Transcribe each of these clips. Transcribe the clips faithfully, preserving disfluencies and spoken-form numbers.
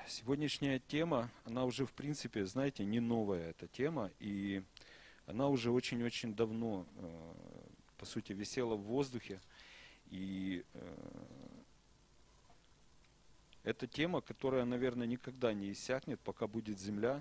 Сегодняшняя тема, она уже в принципе, знаете, не новая эта тема, и она уже очень-очень давно, по сути, висела в воздухе. И это тема, которая, наверное, никогда не иссякнет, пока будет земля.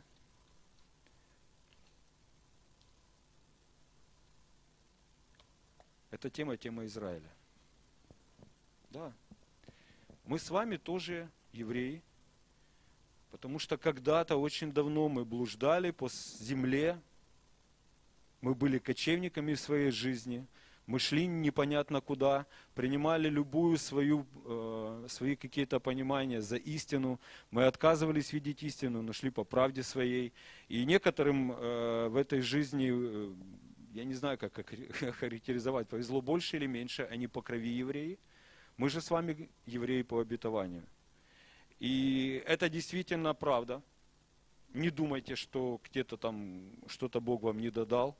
Это тема, тема Израиля. Да. Мы с вами тоже евреи. Потому что когда-то, очень давно мы блуждали по земле, мы были кочевниками в своей жизни, мы шли непонятно куда, принимали любую свою, э, свои какие-то понимания за истину, мы отказывались видеть истину, но шли по правде своей. И некоторым э, в этой жизни, э, я не знаю, как характеризовать, повезло больше или меньше, они по крови евреи. Мы же с вами евреи по обетованию. И это действительно правда. Не думайте, что где-то там что-то Бог вам не додал.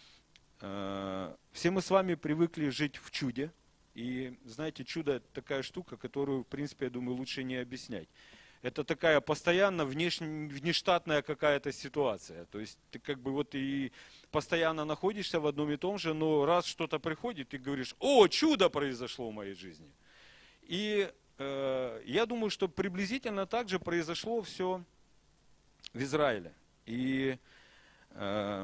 Все мы с вами привыкли жить в чуде. И знаете, чудо это такая штука, которую, в принципе, я думаю, лучше не объяснять. Это такая постоянно внешне, внештатная какая-то ситуация. То есть ты как бы вот и постоянно находишься в одном и том же, но раз что-то приходит, ты говоришь: о, чудо произошло в моей жизни. И я думаю, что приблизительно так же произошло все в Израиле. И э,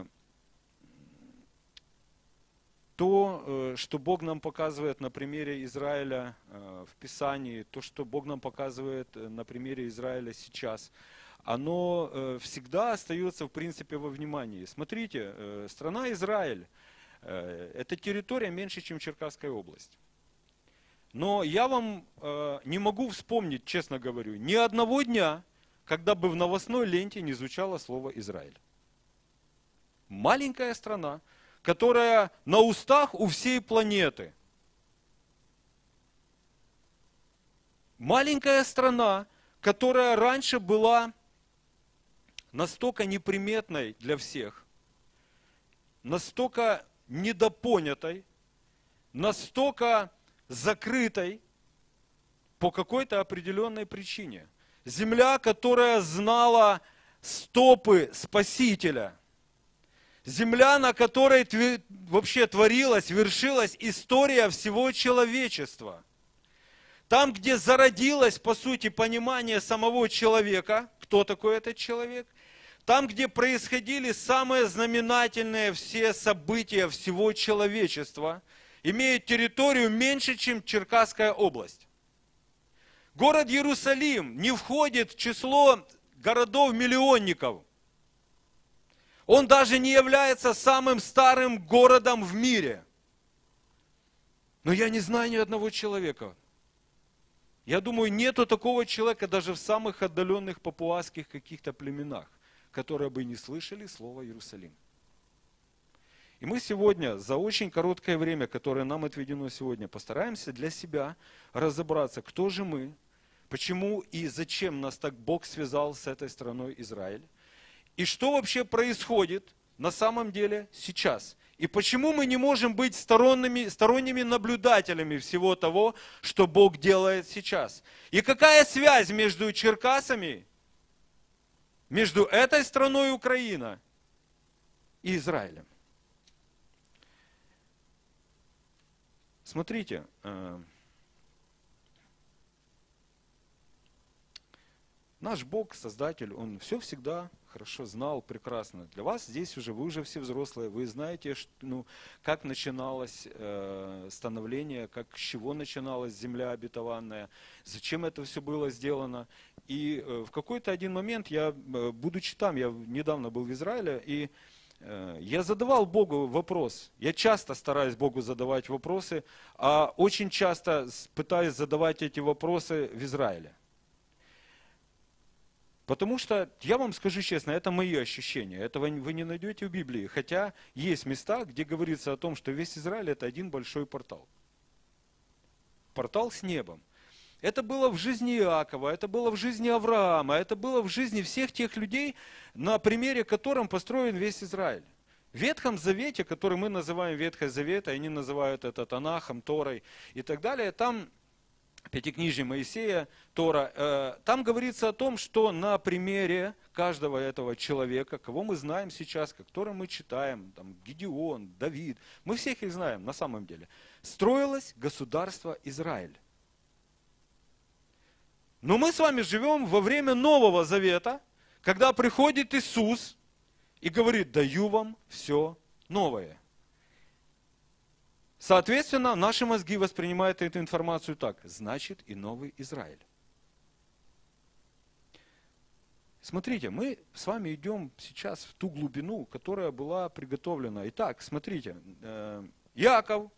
то, что Бог нам показывает на примере Израиля э, в Писании, то, что Бог нам показывает на примере Израиля сейчас, оно э, всегда остается, в принципе, во внимании. Смотрите, э, страна Израиль, э, это территория меньше, чем Черкасская область. Но я вам э, не могу вспомнить, честно говорю, ни одного дня, когда бы в новостной ленте не звучало слово «Израиль». Маленькая страна, которая на устах у всей планеты. Маленькая страна, которая раньше была настолько неприметной для всех, настолько недопонятой, настолько закрытой по какой-то определенной причине. Земля, которая знала стопы Спасителя. Земля, на которой вообще творилась, вершилась история всего человечества. Там, где зародилось, по сути, понимание самого человека, кто такой этот человек, там, где происходили самые знаменательные все события всего человечества, имеет территорию меньше, чем Черкасская область. Город Иерусалим не входит в число городов-миллионников. Он даже не является самым старым городом в мире. Но я не знаю ни одного человека. Я думаю, нету такого человека даже в самых отдаленных папуасских каких-то племенах, которые бы не слышали слово Иерусалим. И мы сегодня, за очень короткое время, которое нам отведено сегодня, постараемся для себя разобраться, кто же мы, почему и зачем нас так Бог связал с этой страной Израиль, и что вообще происходит на самом деле сейчас. И почему мы не можем быть сторонними, сторонними наблюдателями всего того, что Бог делает сейчас. И какая связь между Черкасами, между этой страной Украина и Израилем. Смотрите, наш Бог, Создатель, Он все всегда хорошо знал, прекрасно. Для вас здесь уже, вы уже все взрослые, вы знаете, что, ну, как начиналось э, становление, как, с чего начиналась земля обетованная, зачем это все было сделано. И э, в какой-то один момент, я, будучи там, я недавно был в Израиле, и я задавал Богу вопрос. Я часто стараюсь Богу задавать вопросы, а очень часто пытаюсь задавать эти вопросы в Израиле. Потому что, я вам скажу честно, это мои ощущения. Этого вы не найдете в Библии. Хотя есть места, где говорится о том, что весь Израиль это один большой портал. Портал с небом. Это было в жизни Иакова, это было в жизни Авраама, это было в жизни всех тех людей, на примере которым построен весь Израиль. В Ветхом Завете, который мы называем Ветхий Завет, они называют это Танахом, Торой и так далее, там Пятикнижие Моисея, Тора, там говорится о том, что на примере каждого этого человека, кого мы знаем сейчас, которого мы читаем, там, Гедеон, Давид, мы всех их знаем на самом деле, строилось государство Израиль. Но мы с вами живем во время Нового Завета, когда приходит Иисус и говорит: даю вам все новое. Соответственно, наши мозги воспринимают эту информацию так: значит и новый Израиль. Смотрите, мы с вами идем сейчас в ту глубину, которая была приготовлена. Итак, смотрите, Иаков,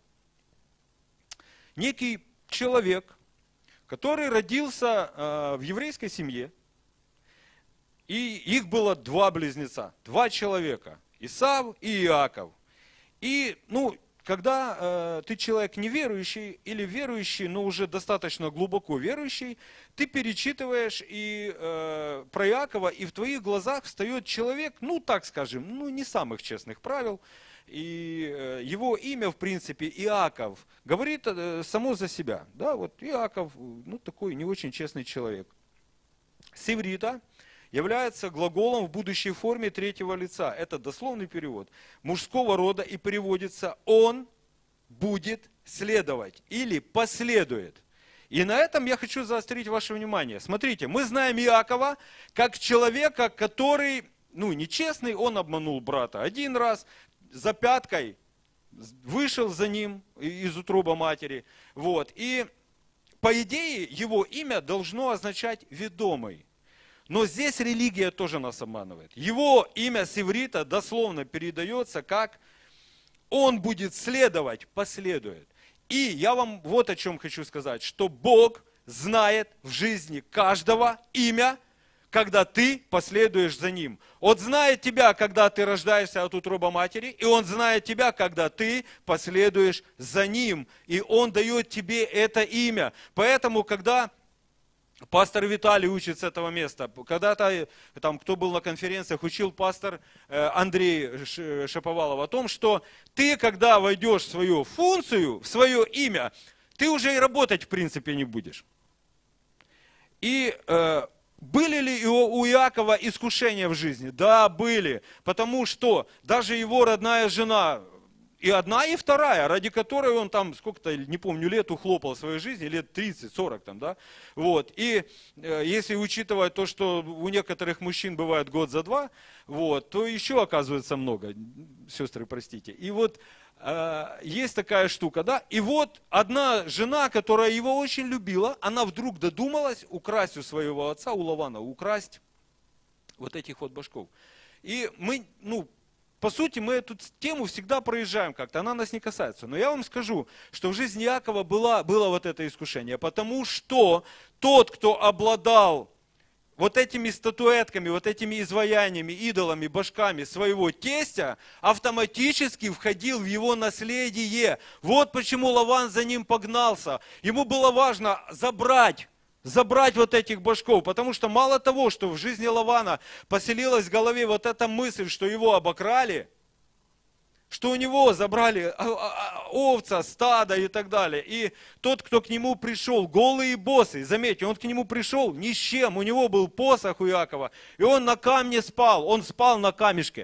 некий человек, который родился в еврейской семье, и их было два близнеца, два человека, Исав и Иаков. И, ну, когда э, ты человек неверующий или верующий, но уже достаточно глубоко верующий, ты перечитываешь и э, про Иакова, и в твоих глазах встает человек, ну так скажем, ну не самых честных правил. И э, его имя, в принципе, Иаков, говорит э, само за себя. Да, вот Иаков, ну такой не очень честный человек. С иврита является глаголом в будущей форме третьего лица. Это дословный перевод. Мужского рода, и переводится: он будет следовать или последует. И на этом я хочу заострить ваше внимание. Смотрите, мы знаем Иакова как человека, который, ну, нечестный, он обманул брата один раз, за пяткой вышел за ним из утроба матери. Вот. И по идее его имя должно означать «ведомый». Но здесь религия тоже нас обманывает. Его имя с иврита дословно передается как «он будет следовать, последует». И я вам вот о чем хочу сказать, что Бог знает в жизни каждого имя, когда ты последуешь за Ним. Он знает тебя, когда ты рождаешься от утроба матери, и Он знает тебя, когда ты последуешь за Ним. И Он дает тебе это имя. Поэтому, когда пастор Виталий учит с этого места. Когда-то, там, кто был на конференциях, учил пастор Андрей Шаповалов о том, что ты, когда войдешь в свою функцию, в свое имя, ты уже и работать, в принципе, не будешь. И э, были ли у Иакова искушения в жизни? Да, были. Потому что даже его родная жена, и одна, и вторая, ради которой он там, сколько-то, не помню, лет ухлопал в своей жизни, лет тридцать-сорок там, да, вот, и э, если учитывать то, что у некоторых мужчин бывает год за два, вот, то еще оказывается много, сестры, простите, и вот э, есть такая штука, да, и вот одна жена, которая его очень любила, она вдруг додумалась украсть у своего отца, у Лавана, украсть вот этих вот башков, и мы, ну, по сути, мы эту тему всегда проезжаем как-то, она нас не касается. Но я вам скажу, что в жизни Иакова было, было вот это искушение, потому что тот, кто обладал вот этими статуэтками, вот этими изваяниями, идолами, башками своего тестя, автоматически входил в его наследие. Вот почему Лаван за ним погнался. Ему было важно забрать. Забрать вот этих башков, потому что мало того, что в жизни Лавана поселилась в голове вот эта мысль, что его обокрали, что у него забрали овца, стадо и так далее. И тот, кто к нему пришел, голый и босый, заметьте, он к нему пришел ни с чем, у него был посох у Иакова, и он на камне спал, он спал на камешке.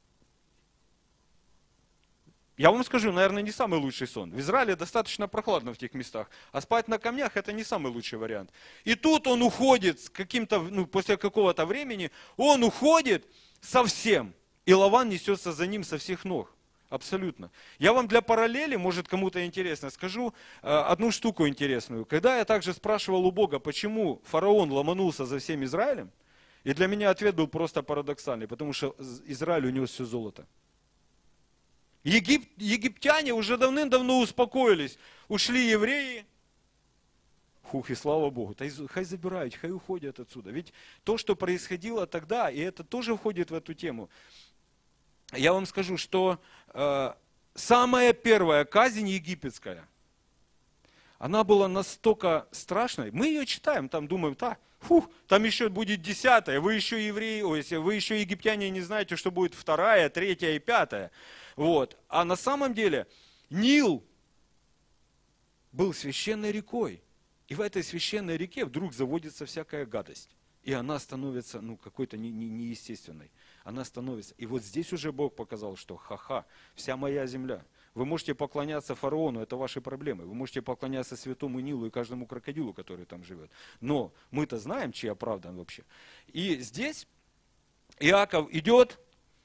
Я вам скажу, наверное, не самый лучший сон. В Израиле достаточно прохладно в тех местах, а спать на камнях это не самый лучший вариант. И тут он уходит с каким-то, ну, после какого-то времени, он уходит совсем, и Лаван несется за ним со всех ног. Абсолютно. Я вам для параллели, может кому-то интересно, скажу э, одну штуку интересную. Когда я также спрашивал у Бога, почему фараон ломанулся за всем Израилем, и для меня ответ был просто парадоксальный, потому что Израиль унес все золото. Егип, египтяне уже давным-давно успокоились. Ушли евреи. Хух, и слава Богу. Хай забирают, хай уходят отсюда. Ведь то, что происходило тогда, и это тоже входит в эту тему. Я вам скажу, что э, самая первая казнь египетская, она была настолько страшной. Мы ее читаем, там думаем, да, фух, там еще будет десятая, вы еще евреи, ой, если вы еще египтяне не знаете, что будет вторая, третья и пятая. Вот. А на самом деле Нил был священной рекой. И в этой священной реке вдруг заводится всякая гадость. И она становится, ну, какой-то не, не, неестественной. Она становится. И вот здесь уже Бог показал, что ха-ха, вся моя земля. Вы можете поклоняться фараону, это ваши проблемы. Вы можете поклоняться святому Нилу и каждому крокодилу, который там живет. Но мы-то знаем, чья правда вообще. И здесь Иаков идет,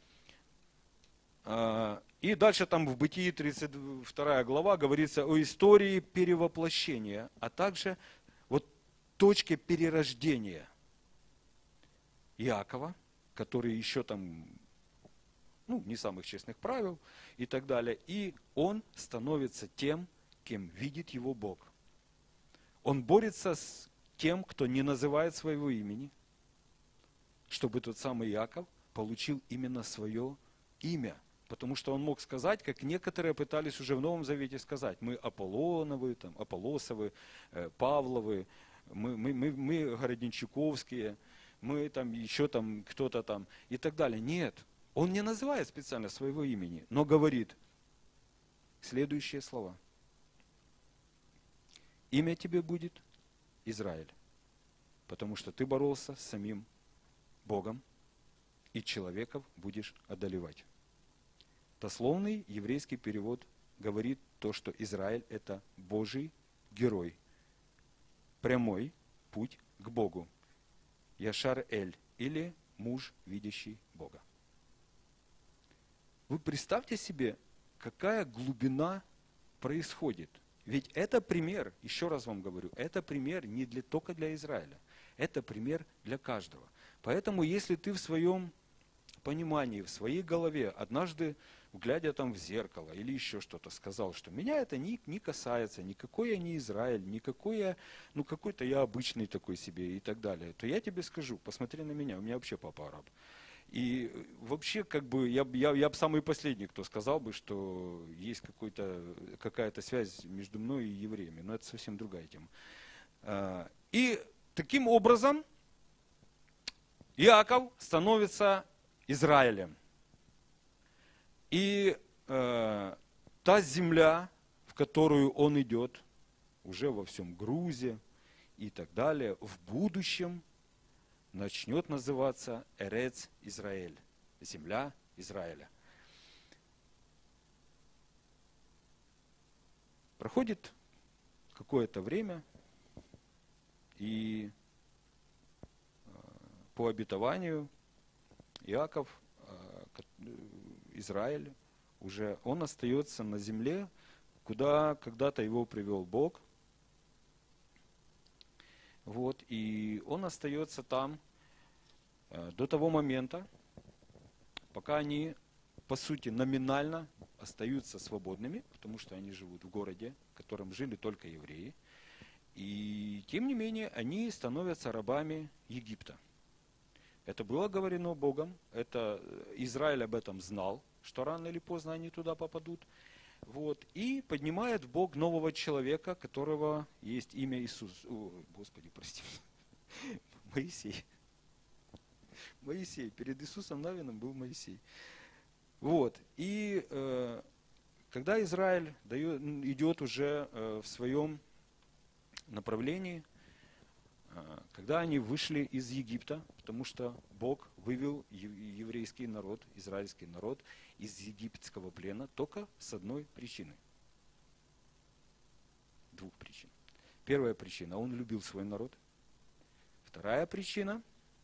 и дальше там в Бытии тридцать вторая глава говорится о истории перевоплощения, а также вот точке перерождения Иакова, который еще там, ну, не самых честных правил и так далее. И он становится тем, кем видит его Бог. Он борется с тем, кто не называет своего имени, чтобы тот самый Иаков получил именно свое имя. Потому что он мог сказать, как некоторые пытались уже в Новом Завете сказать, мы Аполлоновы, там, Аполлосовы, Павловы, мы, мы, мы, мы Городничуковские, мы там еще там кто-то там и так далее. Нет, он не называет специально своего имени, но говорит следующие слова. Имя тебе будет Израиль, потому что ты боролся с самим Богом, и человеков будешь одолевать. Дословный еврейский перевод говорит то, что Израиль это Божий герой, прямой путь к Богу. Яшар Эль, или муж, видящий Бога. Вы представьте себе, какая глубина происходит. Ведь это пример, еще раз вам говорю, это пример не для, только для Израиля. Это пример для каждого. Поэтому, если ты в своем понимании, в своей голове однажды, глядя там в зеркало или еще что-то, сказал, что меня это не, не касается, никакой я не Израиль, никакой я, ну какой-то я обычный такой себе и так далее, то я тебе скажу, посмотри на меня, у меня вообще папа араб. И вообще, как бы, я, я, я бы самый последний, кто сказал бы, что есть какой-то, какая-то связь между мной и евреями, но это совсем другая тема. И таким образом Иаков становится Израилем. И э, та земля, в которую он идет, уже во всем Грузе и так далее, в будущем начнет называться Эрец Израиль, земля Израиля. Проходит какое-то время, и э, по обетованию Иаков, э, Израиль, уже он остается на земле, куда когда-то его привел Бог. Вот, и он остается там э, до того момента, пока они, по сути, номинально остаются свободными, потому что они живут в городе, в котором жили только евреи. И тем не менее, они становятся рабами Египта. Это было говорено Богом, это Израиль об этом знал, что рано или поздно они туда попадут. Вот. И поднимает Бог нового человека, которого есть имя Иисус. О, Господи, прости. Моисей. Моисей. Перед Иисусом Навином был Моисей. Вот. И э, когда Израиль дает, идет уже э, в своем направлении, э, когда они вышли из Египта, потому что Бог вывел еврейский народ, израильский народ из египетского плена только с одной причины. Двух причин. Первая причина, он любил свой народ. Вторая причина,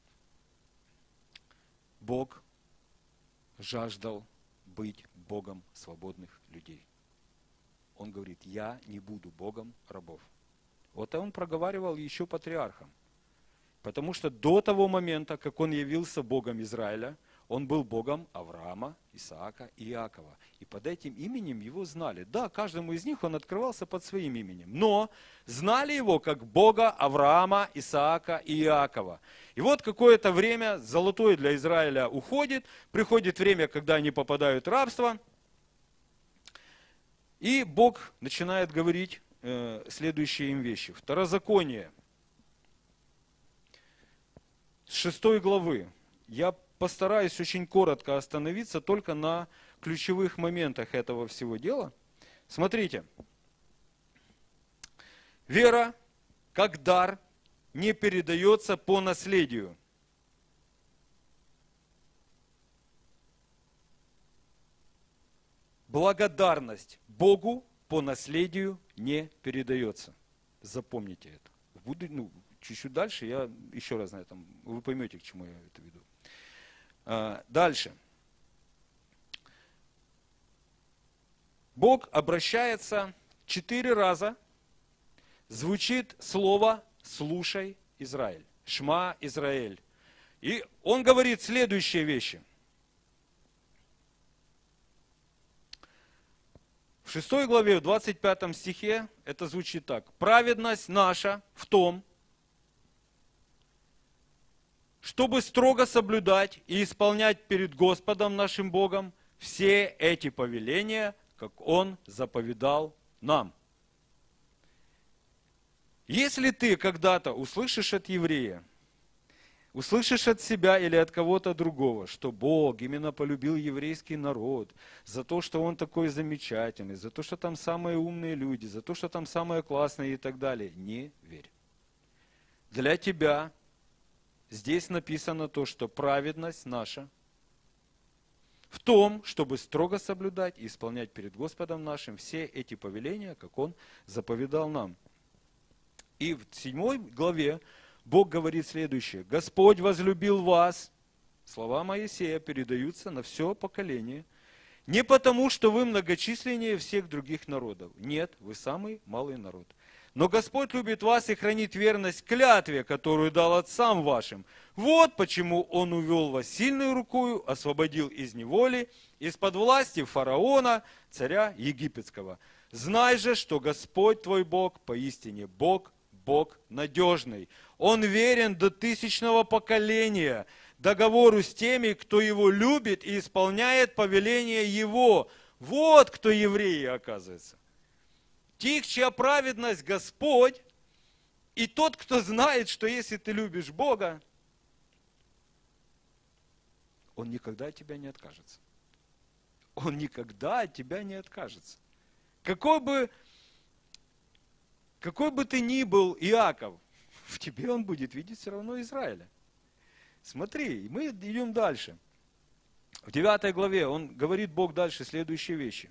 Бог жаждал быть Богом свободных людей. Он говорит, я не буду Богом рабов. Вот он проговаривал еще патриархам. Потому что до того момента, как он явился Богом Израиля, он был Богом Авраама, Исаака и Иакова. И под этим именем его знали. Да, каждому из них он открывался под своим именем. Но знали его как Бога Авраама, Исаака и Иакова. И вот какое-то время золотое для Израиля уходит. Приходит время, когда они попадают в рабство. И Бог начинает говорить э, следующие им вещи. Второзаконие. С шестой главы. Я постараюсь очень коротко остановиться только на ключевых моментах этого всего дела. Смотрите. Вера, как дар, не передается по наследию. Благодарность Богу по наследию не передается. Запомните это. Буду, ну, чуть-чуть дальше я еще раз на этом, вы поймете, к чему я это веду. А, дальше. Бог обращается четыре раза, звучит слово «слушай, Израиль», «Шма, Израиль». И он говорит следующие вещи. В шестой главе, в двадцать пятом стихе, это звучит так. «Праведность наша в том, чтобы строго соблюдать и исполнять перед Господом нашим Богом все эти повеления, как Он заповедал нам». Если ты когда-то услышишь от еврея, услышишь от себя или от кого-то другого, что Бог именно полюбил еврейский народ за то, что он такой замечательный, за то, что там самые умные люди, за то, что там самые классные и так далее, не верь. Для тебя здесь написано то, что праведность наша в том, чтобы строго соблюдать и исполнять перед Господом нашим все эти повеления, как Он заповедал нам. И в седьмой главе Бог говорит следующее. «Господь возлюбил вас». Слова Моисея передаются на все поколение. «Не потому, что вы многочисленнее всех других народов». Нет, вы самый малый народ. «Но Господь любит вас и хранит верность клятве, которую дал отцам вашим. Вот почему Он увел вас сильной рукою, освободил из неволи, из-под власти фараона, царя египетского. Знай же, что Господь твой Бог поистине Бог, Бог надежный. Он верен до тысячного поколения, договору с теми, кто Его любит и исполняет повеления Его». Вот кто евреи, оказывается. Тех, чья праведность Господь, и тот, кто знает, что если ты любишь Бога, Он никогда от тебя не откажется. Он никогда от тебя не откажется. Какой бы, какой бы ты ни был Иаков, в тебе он будет видеть все равно Израиля. Смотри, мы идем дальше. В девятой главе он говорит, Бог, дальше следующие вещи.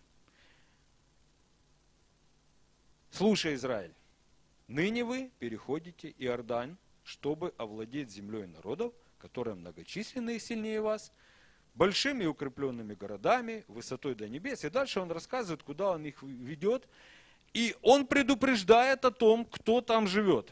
«Слушай, Израиль, ныне вы переходите Иордань, чтобы овладеть землей народов, которые многочисленны и сильнее вас, большими укрепленными городами, высотой до небес». И дальше он рассказывает, куда он их ведет. И он предупреждает о том, кто там живет.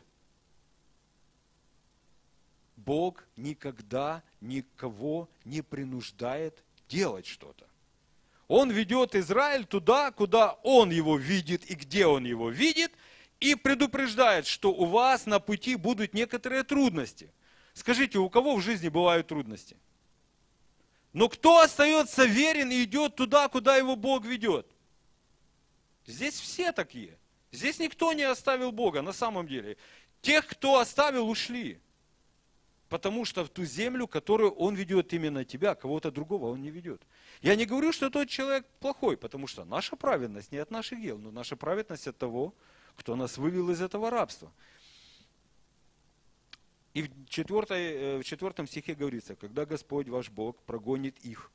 Бог никогда никого не принуждает делать что-то. Он ведет Израиль туда, куда он его видит и где он его видит, и предупреждает, что у вас на пути будут некоторые трудности. Скажите, у кого в жизни бывают трудности? Но кто остается верен и идет туда, куда его Бог ведет? Здесь все такие. Здесь никто не оставил Бога на самом деле. Тех, кто оставил, ушли. Потому что в ту землю, которую Он ведет именно тебя, кого-то другого Он не ведет. Я не говорю, что тот человек плохой, потому что наша праведность не от наших дел, но наша праведность от того, кто нас вывел из этого рабства. И в, четвертой, в четвертом стихе говорится, когда Господь ваш Бог прогонит их,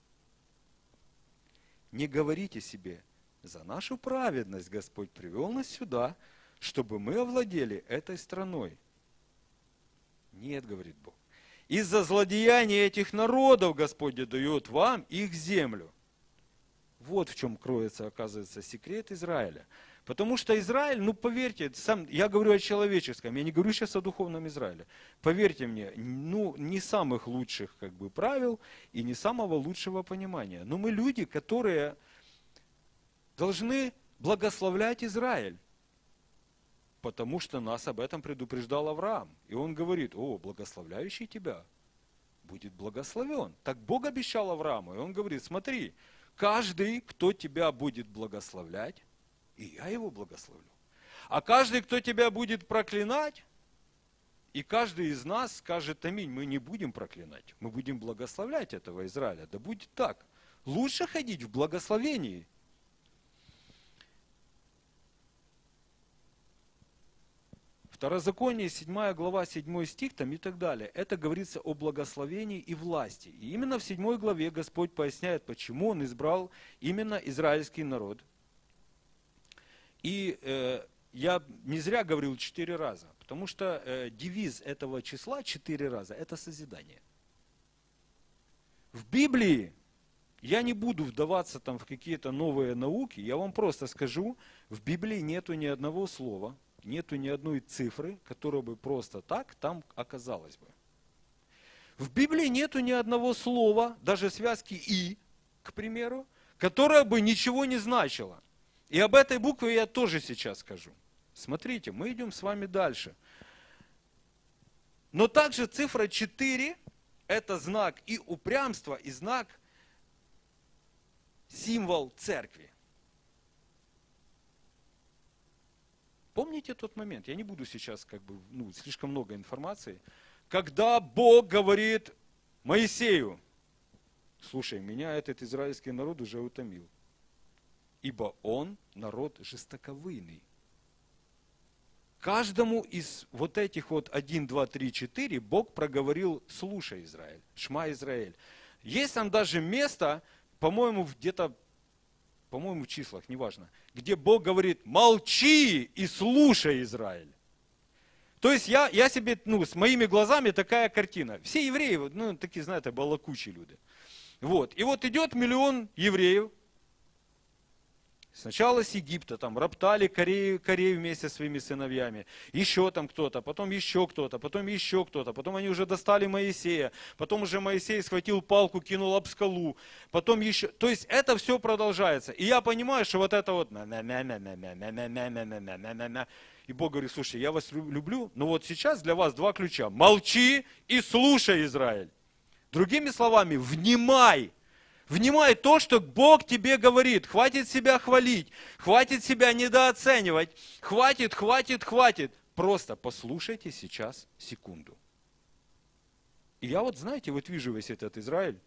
не говорите себе, за нашу праведность Господь привел нас сюда, чтобы мы овладели этой страной. Нет, говорит Бог. Из-за злодеяния этих народов Господь дает вам их землю. Вот в чем кроется, оказывается, секрет Израиля. Потому что Израиль, ну поверьте, сам, я говорю о человеческом, я не говорю сейчас о духовном Израиле. Поверьте мне, ну не самых лучших как бы правил и не самого лучшего понимания. Но мы люди, которые должны благословлять Израиль. Потому что нас об этом предупреждал Авраам. И он говорит, о, благословляющий тебя будет благословен. Так Бог обещал Аврааму. И он говорит, смотри, каждый, кто тебя будет благословлять, и я его благословлю. А каждый, кто тебя будет проклинать, и каждый из нас скажет аминь, мы не будем проклинать, мы будем благословлять этого Израиля. Да будет так. Лучше ходить в благословении. Второзаконие, седьмая глава, седьмой стих, там и так далее. Это говорится о благословении и власти. И именно в седьмой главе Господь поясняет, почему Он избрал именно израильский народ. И э, я не зря говорил четыре раза, потому что э, девиз этого числа четыре раза – это созидание. В Библии, я не буду вдаваться там в какие-то новые науки, я вам просто скажу, в Библии нету ни одного слова, нету ни одной цифры, которая бы просто так там оказалась бы. В Библии нету ни одного слова, даже связки «и», к примеру, которая бы ничего не значила. И об этой букве я тоже сейчас скажу. Смотрите, мы идем с вами дальше. Но также цифра четыре – это знак и упрямства, и знак, символ церкви. Помните тот момент? Я не буду сейчас как бы, ну, слишком много информации. Когда Бог говорит Моисею: слушай, меня этот израильский народ уже утомил, ибо он народ жестоковыйный. Каждому из вот этих вот один, два, три, четыре Бог проговорил: слушай, Израиль, Шма Израиль. Есть там даже место, по-моему, где-то, по-моему, в числах, неважно, где Бог говорит: молчи и слушай, Израиль. То есть я, я себе, ну, с моими глазами такая картина. Все евреи, ну, такие, знаете, балакучие люди. Вот. И вот идет миллион евреев. Сначала с Египта, там, роптали Корею, Корею вместе со своими сыновьями. Еще там кто-то, потом еще кто-то, потом еще кто-то. Потом они уже достали Моисея. Потом уже Моисей схватил палку, кинул об скалу. Потом еще... То есть это все продолжается. И я понимаю, что вот это вот... И Бог говорит: слушай, я вас люблю, но вот сейчас для вас два ключа. Молчи и слушай, Израиль. Другими словами, внимай. Внимай то, что Бог тебе говорит. Хватит себя хвалить, хватит себя недооценивать. Хватит, хватит, хватит. Просто послушайте сейчас секунду. И я вот, знаете, вот вижу весь этот Израиль.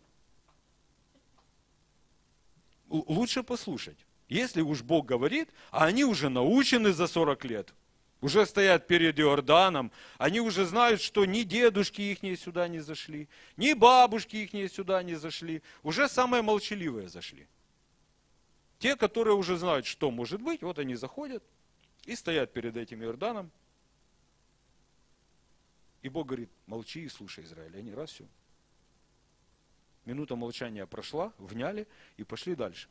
Л- лучше послушать. Если уж Бог говорит, а они уже научены за сорок лет. Уже стоят перед Иорданом, они уже знают, что ни дедушки их сюда не зашли, ни бабушки их сюда не зашли, уже самые молчаливые зашли. Те, которые уже знают, что может быть, вот они заходят и стоят перед этим Иорданом. И Бог говорит: молчи и слушай, Израиль. Они раз все. Минута молчания прошла, вняли и пошли дальше.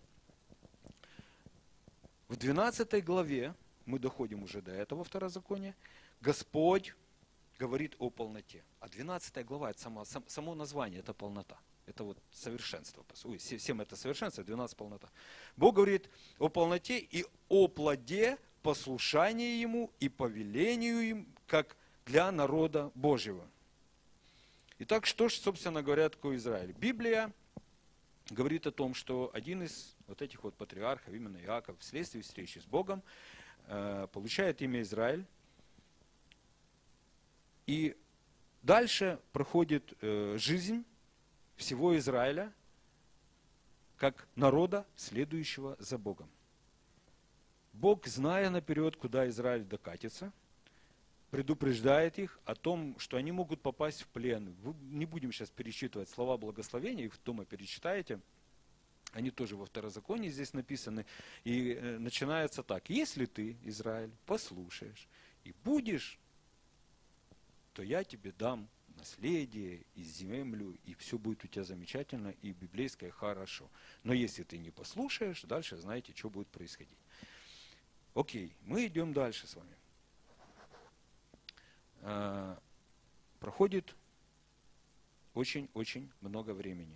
В двенадцатой главе, мы доходим уже до этого второзакония, Господь говорит о полноте. А двенадцатая глава, это само, само название, это полнота. Это вот совершенство. Ой, семь это совершенство, двенадцать полнота. Бог говорит о полноте и о плоде послушания Ему и повелению им, как для народа Божьего. Итак, что же, собственно говоря, такое Израиль? Библия говорит о том, что один из вот этих вот патриархов, именно Иаков, вследствие встречи с Богом, получает имя Израиль. И дальше проходит жизнь всего Израиля как народа, следующего за Богом. Бог, зная наперед, куда Израиль докатится, предупреждает их о том, что они могут попасть в плен. Не будем сейчас перечитывать слова благословения, их дома перечитаете. Они тоже во Второзаконии здесь написаны. И начинается так: если ты, Израиль, послушаешь и будешь, то я тебе дам наследие и землю, и все будет у тебя замечательно, и библейское хорошо. Но если ты не послушаешь, дальше знаете, что будет происходить. Окей, мы идем дальше с вами. Проходит очень-очень много времени.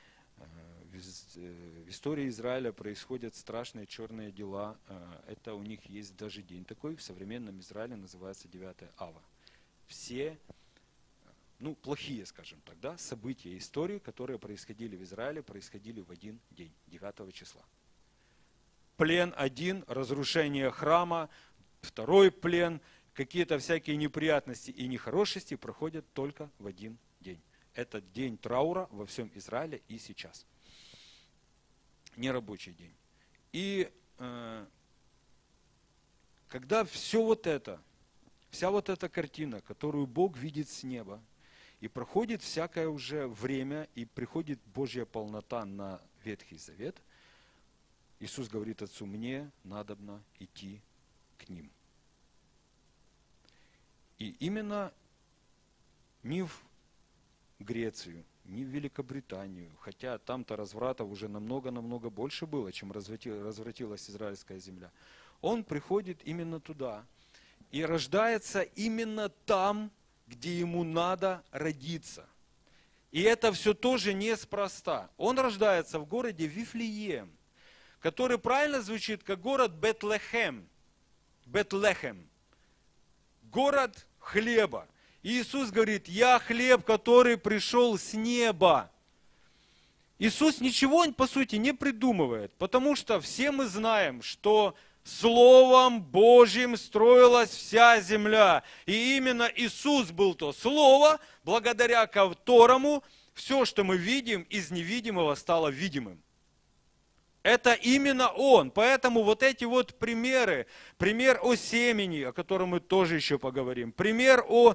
В истории Израиля происходят страшные черные дела. Это у них есть даже день такой, в современном Израиле называется девятое ава. Все, ну, плохие, скажем так, да, события, истории, которые происходили в Израиле, происходили в один день, девятого числа. Плен один, разрушение храма, второй плен, какие-то всякие неприятности и нехорошести проходят только в один день. Это день траура во всем Израиле и сейчас. Нерабочий день. И э, когда все вот это вся вот эта картина, которую Бог видит с неба, и проходит всякое уже время, и приходит Божья полнота на Ветхий Завет, Иисус говорит Отцу: мне надобно идти к ним. И именно ни в Грецию, ни в Великобританию, хотя там-то развратов уже намного-намного больше было, чем развратилась израильская земля, он приходит именно туда и рождается именно там, где ему надо родиться. И это все тоже неспроста. Он рождается в городе Вифлеем, который правильно звучит как город Бетлехем. Бетлехем. Город хлеба. И Иисус говорит: я хлеб, который пришел с неба. Иисус ничего, по сути, не придумывает, потому что все мы знаем, что Словом Божьим строилась вся земля. И именно Иисус был то Слово, благодаря которому все, что мы видим, из невидимого стало видимым. Это именно Он. Поэтому вот эти вот примеры, пример о семени, о котором мы тоже еще поговорим, пример о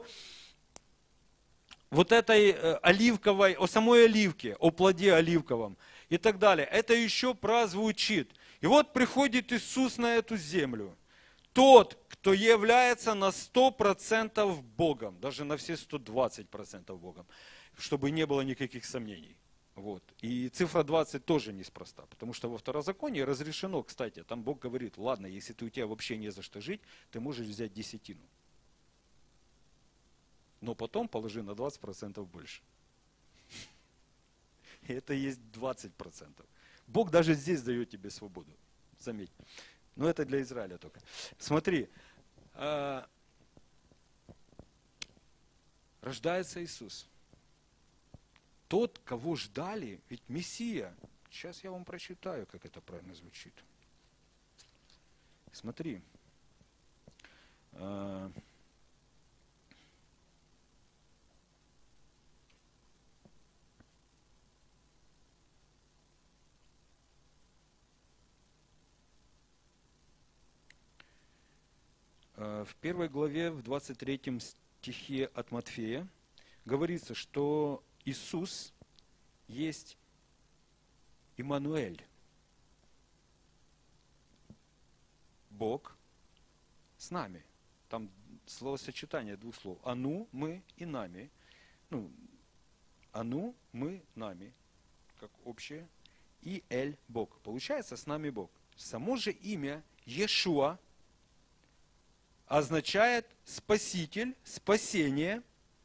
вот этой оливковой, о самой оливке, о плоде оливковом и так далее, это еще прозвучит. И вот приходит Иисус на эту землю. Тот, кто является на сто процентов Богом, даже на все сто двадцать процентов Богом, чтобы не было никаких сомнений. Вот. И цифра двадцать тоже неспроста, потому что во Второзаконии разрешено, кстати, там Бог говорит: ладно, если ты, у тебя вообще не за что жить, ты можешь взять десятину. Но потом положи на двадцать процентов больше. И это есть двадцать процентов. Бог даже здесь дает тебе свободу. Заметь. Но это для Израиля только. Смотри. Рождается Иисус. Тот, кого ждали, ведь Мессия. Сейчас я вам прочитаю, как это правильно звучит. Смотри. В первой главе, в двадцать третьем стихе от Матфея, говорится, что Иисус есть Иммануэль. Бог с нами. Там словосочетание двух слов. Ану, мы и нами. Ну, Ану, мы, нами. Как общее. И Эль, Бог. Получается, с нами Бог. Само же имя Иешуа означает спаситель, спасение.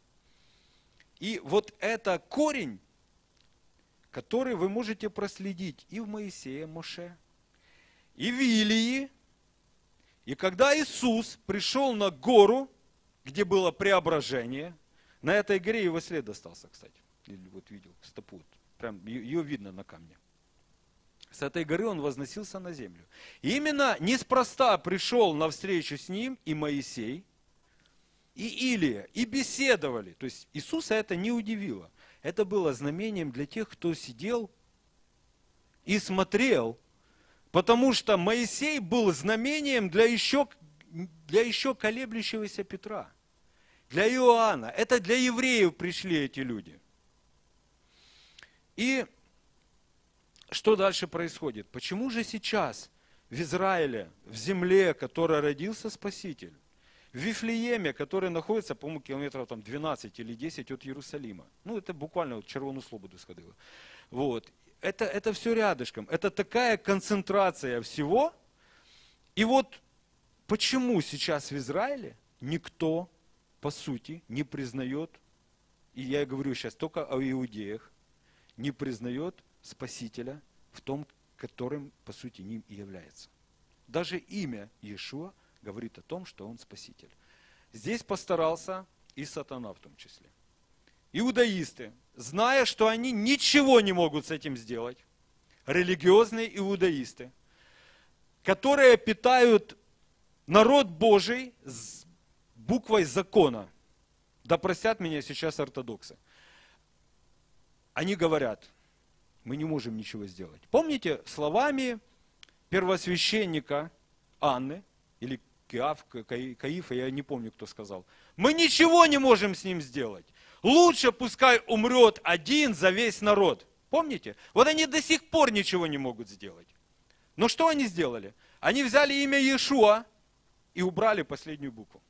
И вот это корень, который вы можете проследить и в Моисее, Моше, и в Илии. И когда Иисус пришел на гору, где было преображение, на этой горе его след остался, кстати. Или вот видел, стопу. Прям ее видно на камне. С этой горы он возносился на землю. И именно неспроста пришел навстречу с ним и Моисей, и Илия, и беседовали. То есть Иисуса это не удивило. Это было знамением для тех, кто сидел и смотрел, потому что Моисей был знамением для еще, для еще колеблющегося Петра, для Иоанна. Это для евреев пришли эти люди. И что дальше происходит? Почему же сейчас в Израиле, в земле, которой родился Спаситель, в Вифлееме, который находится, по-моему, километров там двенадцать или десять от Иерусалима, ну это буквально вот Червону Слободу сходило, вот, это, это все рядышком, это такая концентрация всего, и вот почему сейчас в Израиле никто, по сути, не признает, и я говорю сейчас только о иудеях, не признает Спасителя в том, которым, по сути, ним и является. Даже имя Иешуа говорит о том, что он Спаситель. Здесь постарался и сатана в том числе. Иудаисты, зная, что они ничего не могут с этим сделать, религиозные иудаисты, которые питают народ Божий с буквой закона, да простят меня сейчас ортодоксы, они говорят: мы не можем ничего сделать. Помните словами первосвященника Анны, или Киаф, Каиф, я не помню, кто сказал. Мы ничего не можем с ним сделать. Лучше пускай умрет один за весь народ. Помните? Вот они до сих пор ничего не могут сделать. Но что они сделали? Они взяли имя Иешуа и убрали последнюю букву.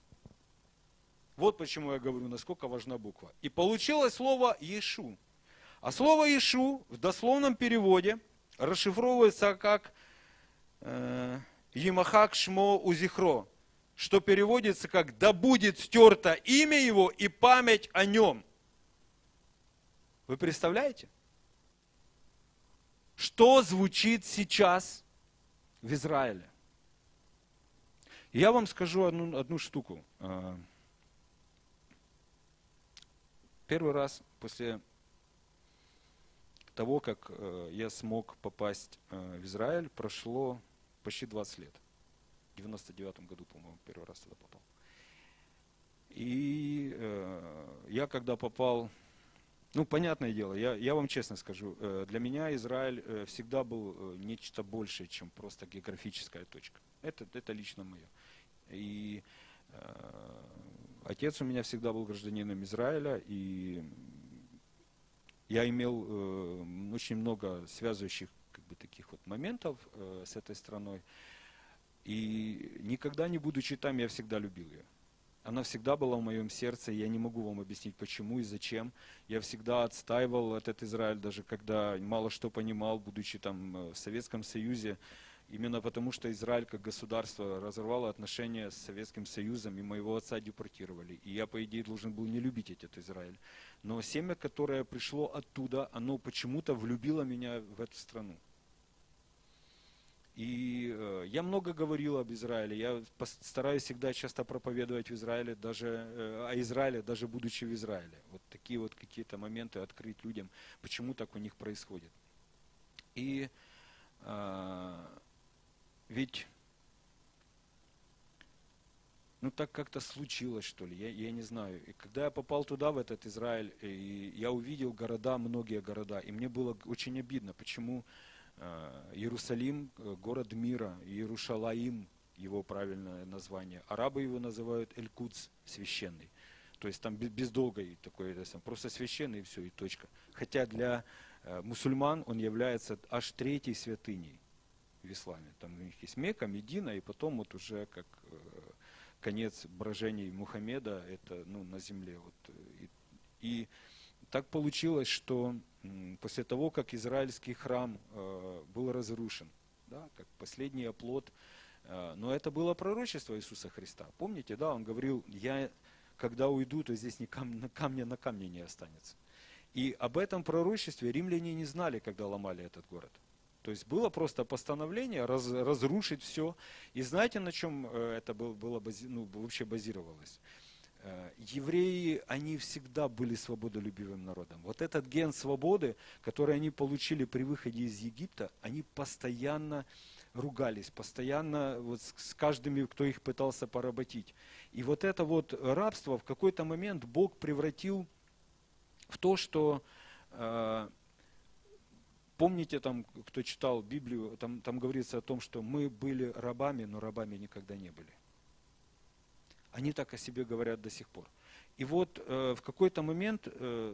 Вот почему я говорю, насколько важна буква. И получилось слово Иешу. А слово Иешу в дословном переводе расшифровывается как э, Емахак Шмо Узихро, что переводится как «да будет стерто имя его и память о нем». Вы представляете? Что звучит сейчас в Израиле? Я вам скажу одну, одну штуку. Первый раз после того, как я смог попасть в Израиль, прошло почти двадцать лет. В девяносто девятом году, по-моему, первый раз туда попал. И э, я когда попал, ну, понятное дело, я, я вам честно скажу, э, для меня Израиль э, всегда был э, нечто большее, чем просто географическая точка. Это, это лично мое. И э, отец у меня всегда был гражданином Израиля, и я имел э, очень много связывающих как бы, таких вот моментов э, с этой страной. И никогда не будучи там, я всегда любил ее. Она всегда была в моем сердце, и я не могу вам объяснить, почему и зачем. Я всегда отстаивал этот Израиль, даже когда мало что понимал, будучи там в Советском Союзе. Именно потому, что Израиль как государство разорвало отношения с Советским Союзом, и моего отца депортировали. И я, по идее, должен был не любить этот Израиль. Но семя, которое пришло оттуда, оно почему-то влюбило меня в эту страну. И э, я много говорил об Израиле, я стараюсь всегда часто проповедовать в Израиле, даже э, о Израиле, даже будучи в Израиле. Вот такие вот какие-то моменты открыть людям, почему так у них происходит. И э, ведь, ну так как-то случилось, что ли, я, я не знаю. И когда я попал туда, в этот Израиль, и я увидел города, многие города, и мне было очень обидно, почему Иерусалим, город мира, Иерушалаим, его правильное название. Арабы его называют Эль-Кудс, священный. То есть там без долгой такой, просто священный и все, и точка. Хотя для мусульман он является аж третьей святыней в исламе. Там у них есть Мекка, Медина, и потом вот уже как конец брожений Мухаммеда, это ну, на земле. Вот. И, и так получилось, что после того, как израильский храм э, был разрушен, да, как последний оплот, э, но это было пророчество Иисуса Христа. Помните, да, он говорил, я когда уйду, то здесь ни кам- камня на камне не останется. И об этом пророчестве римляне не знали, когда ломали этот город. То есть было просто постановление раз, разрушить все. И знаете, на чем это было, было бази, ну, вообще базировалось? Евреи, они всегда были свободолюбивым народом. Вот этот ген свободы, который они получили при выходе из Египта, они постоянно ругались, постоянно вот с каждым, кто их пытался поработить. И вот это вот рабство в какой-то момент Бог превратил в то, что, э, помните, там, кто читал Библию, там, там говорится о том, что мы были рабами, но рабами никогда не были. Они так о себе говорят до сих пор. И вот э, в какой-то момент, э,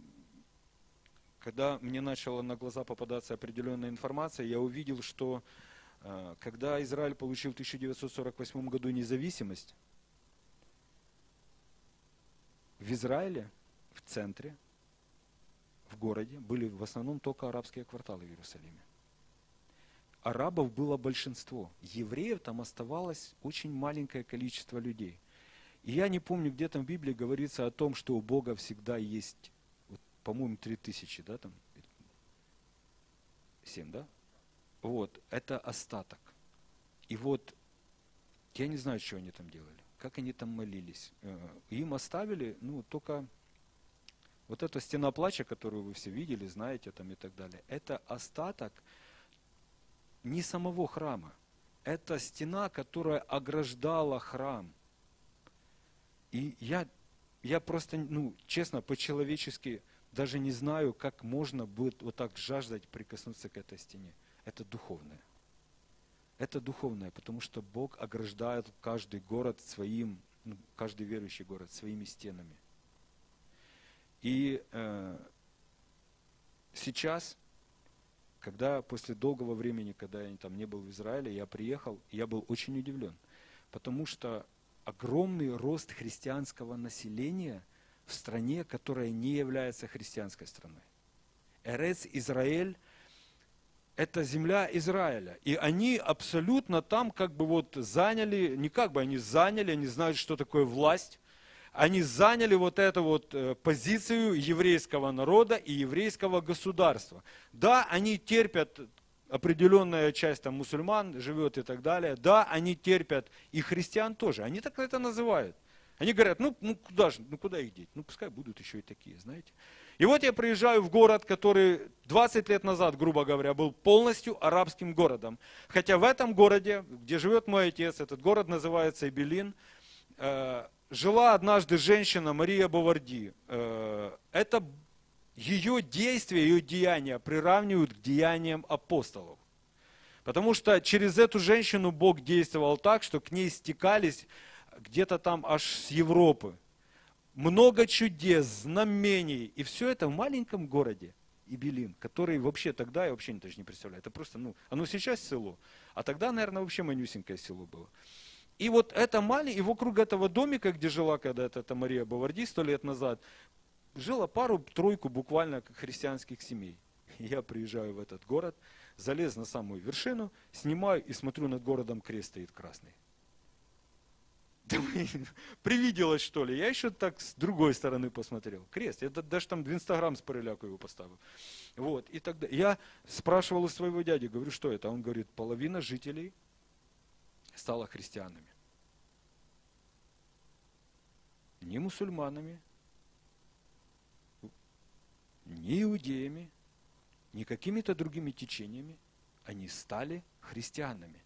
когда мне начала на глаза попадаться определенная информация, я увидел, что э, когда Израиль получил в тысяча девятьсот сорок восьмом году независимость, в Израиле, в центре, в городе, были в основном только арабские кварталы в Иерусалиме. Арабов было большинство, евреев там оставалось очень маленькое количество людей. И я не помню, где там в Библии говорится о том, что у Бога всегда есть, вот, по-моему, три тысячи, да, там, семь, да? Вот, это остаток. И вот, я не знаю, что они там делали, как они там молились. Им оставили, ну, только вот эта стена плача, которую вы все видели, знаете, там и так далее, это остаток не самого храма. Это стена, которая ограждала храм. И я, я просто, ну, честно, по-человечески даже не знаю, как можно будет вот так жаждать прикоснуться к этой стене. Это духовное. Это духовное, потому что Бог ограждает каждый город своим, ну, каждый верующий город своими стенами. И э, сейчас, когда после долгого времени, когда я там не был в Израиле, я приехал, я был очень удивлен, потому что огромный рост христианского населения в стране, которая не является христианской страной. Эрец Израиль – это земля Израиля. И они абсолютно там как бы вот заняли, не как бы они заняли, они знают, что такое власть. Они заняли вот эту вот позицию еврейского народа и еврейского государства. Да, они терпят, определенная часть там мусульман живет и так далее. Да, они терпят и христиан тоже. Они так это называют. Они говорят, ну, ну куда же, ну куда их деть? Ну пускай будут еще и такие, знаете. И вот я приезжаю в город, который двадцать лет назад, грубо говоря, был полностью арабским городом. Хотя в этом городе, где живет мой отец, этот город называется Эбелин, э, жила однажды женщина Мария Боварди. Э, это ее действия, ее деяния приравнивают к деяниям апостолов. Потому что через эту женщину Бог действовал так, что к ней стекались где-то там аж с Европы. Много чудес, знамений. И все это в маленьком городе Эбелин, который вообще тогда, я вообще даже не представляю, это просто, ну, оно сейчас село, а тогда, наверное, вообще манюсенькое село было. И вот это маленькое, и вокруг этого домика, где жила когда-то эта Мария Боварди сто лет назад, жило пару-тройку буквально христианских семей. Я приезжаю в этот город, залез на самую вершину, снимаю и смотрю, над городом крест стоит красный. Привиделось, что ли? Я еще так с другой стороны посмотрел. Крест. Я даже там в Инстаграм с пореляку его поставил. Вот. И тогда я спрашивал у своего дяди, говорю, что это? Он говорит, половина жителей стала христианами. Не мусульманами, не иудеями, не какими-то другими течениями. Они стали христианами.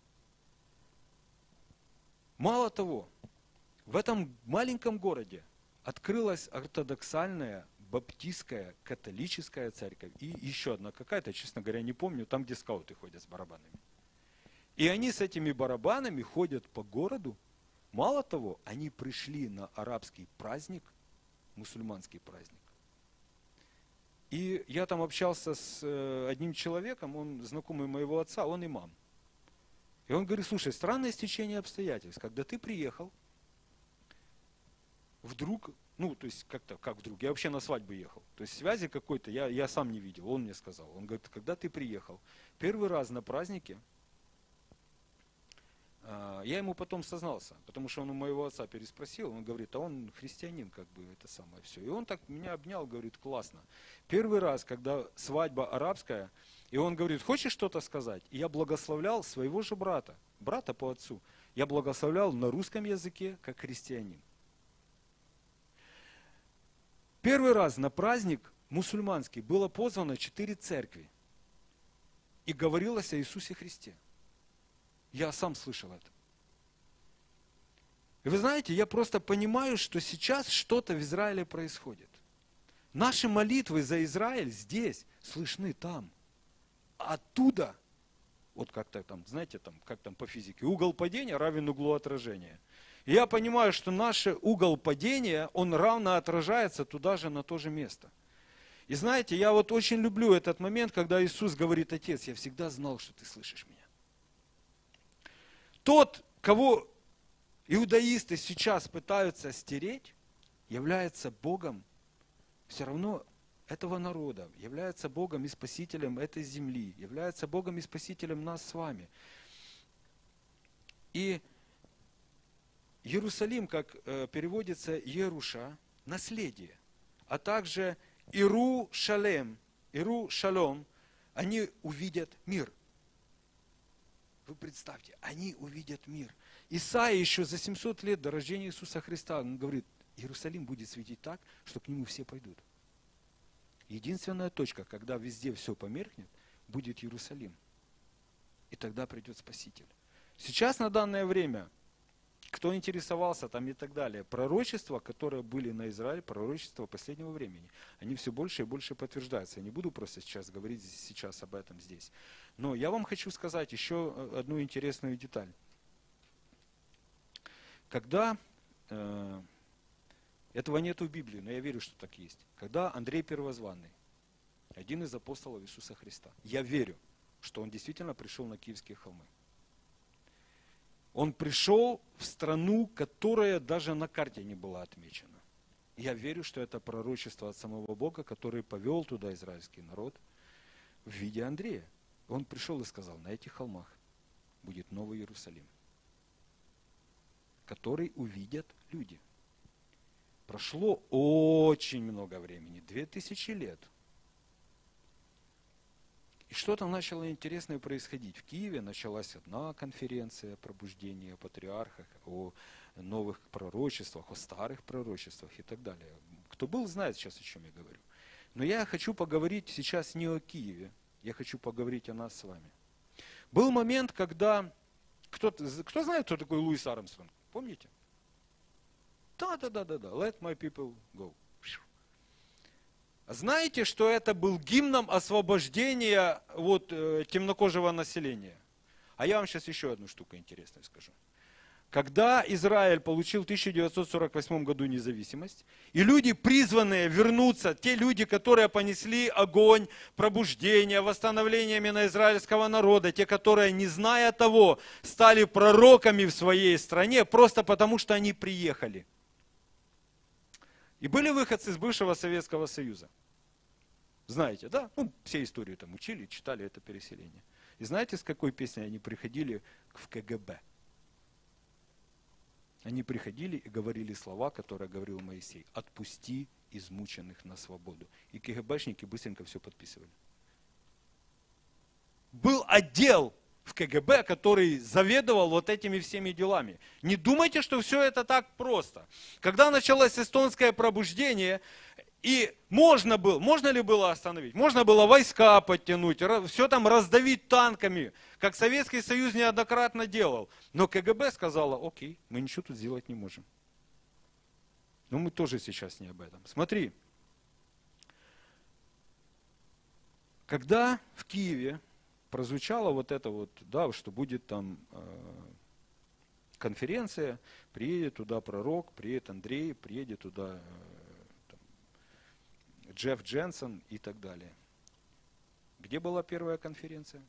Мало того, в этом маленьком городе открылась ортодоксальная, баптистская, католическая церковь. И еще одна какая-то, честно говоря, не помню, там, где скауты ходят с барабанами. И они с этими барабанами ходят по городу. Мало того, они пришли на арабский праздник, мусульманский праздник. И я там общался с одним человеком, он знакомый моего отца, он имам. И он говорит, слушай, странное стечение обстоятельств, когда ты приехал, вдруг, ну, то есть, как-то, как вдруг, я вообще на свадьбу ехал, то есть связи какой-то я, я сам не видел, он мне сказал. Он говорит, когда ты приехал, первый раз на празднике, э, я ему потом сознался, потому что он у моего отца переспросил, он говорит, а он христианин, как бы, это самое все. И он так меня обнял, говорит, классно. Первый раз, когда свадьба арабская, и он говорит, хочешь что-то сказать? И я благословлял своего же брата, брата по отцу, я благословлял на русском языке, как христианин. Первый раз на праздник мусульманский было позвано четыре церкви. И говорилось о Иисусе Христе. Я сам слышал это. И вы знаете, я просто понимаю, что сейчас что-то в Израиле происходит. Наши молитвы за Израиль здесь слышны там. А оттуда, вот как-то там, знаете, там, как там по физике, угол падения равен углу отражения. И я понимаю, что наш угол падения, он равно отражается туда же, на то же место. И знаете, я вот очень люблю этот момент, когда Иисус говорит, Отец, я всегда знал, что ты слышишь меня. Тот, кого иудаисты сейчас пытаются стереть, является Богом все равно этого народа, является Богом и Спасителем этой земли, является Богом и Спасителем нас с вами. И Иерусалим, как э, переводится Еруша, наследие, а также Иру Шалем, Иру Шалом, они увидят мир. Вы представьте, они увидят мир. Исаия еще за семьсот лет до рождения Иисуса Христа, он говорит, Иерусалим будет светить так, что к нему все пойдут. Единственная точка, когда везде все померкнет, будет Иерусалим. И тогда придет Спаситель. Сейчас на данное время кто интересовался там и так далее. Пророчества, которые были на Израиле, пророчества последнего времени, они все больше и больше подтверждаются. Я не буду просто сейчас говорить сейчас об этом здесь. Но я вам хочу сказать еще одну интересную деталь. Когда, э, этого нет в Библии, но я верю, что так есть. Когда Андрей Первозванный, один из апостолов Иисуса Христа, я верю, что он действительно пришел на Киевские холмы. Он пришел в страну, которая даже на карте не была отмечена. Я верю, что это пророчество от самого Бога, который повел туда израильский народ в виде Андрея. Он пришел и сказал, на этих холмах будет Новый Иерусалим, который увидят люди. Прошло очень много времени, две тысячи лет. И что-то начало интересное происходить. В Киеве началась одна конференция пробуждения о патриархах, о новых пророчествах, о старых пророчествах и так далее. Кто был, знает сейчас, о чем я говорю. Но я хочу поговорить сейчас не о Киеве, я хочу поговорить о нас с вами. Был момент, когда... Кто, кто знает, кто такой Луис Армстронг? Помните? Да, да, да, да, да. Let my people go. Знаете, что это был гимном освобождения вот, э, темнокожего населения? А я вам сейчас еще одну штуку интересную скажу. Когда Израиль получил в тысяча девятьсот сорок восьмом году независимость, и люди, призванные вернуться, те люди, которые понесли огонь, пробуждение, восстановление именно израильского народа, те, которые, не зная того, стали пророками в своей стране, просто потому что они приехали. И были выходцы из бывшего Советского Союза. Знаете, да? Ну, все историю там учили, читали это переселение. И знаете, с какой песней они приходили в ка гэ бэ? Они приходили и говорили слова, которые говорил Моисей. «Отпусти измученных на свободу». И ка гэ бэшники быстренько все подписывали. Был отдел в ка гэ бэ, который заведовал вот этими всеми делами. Не думайте, что все это так просто. Когда началось эстонское пробуждение, и можно было, можно ли было остановить? Можно было войска подтянуть, все там раздавить танками, как Советский Союз неоднократно делал. Но ка гэ бэ сказала, окей, мы ничего тут сделать не можем. Но мы тоже сейчас не об этом. Смотри, когда в Киеве прозвучало вот это вот, да, что будет там э, конференция, приедет туда пророк, приедет Андрей, приедет туда э, там, Джефф Дженсон и так далее. Где была первая конференция?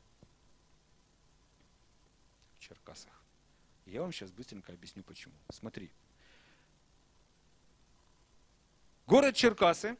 В Черкасах. Я вам сейчас быстренько объясню почему. Смотри. Город Черкасы,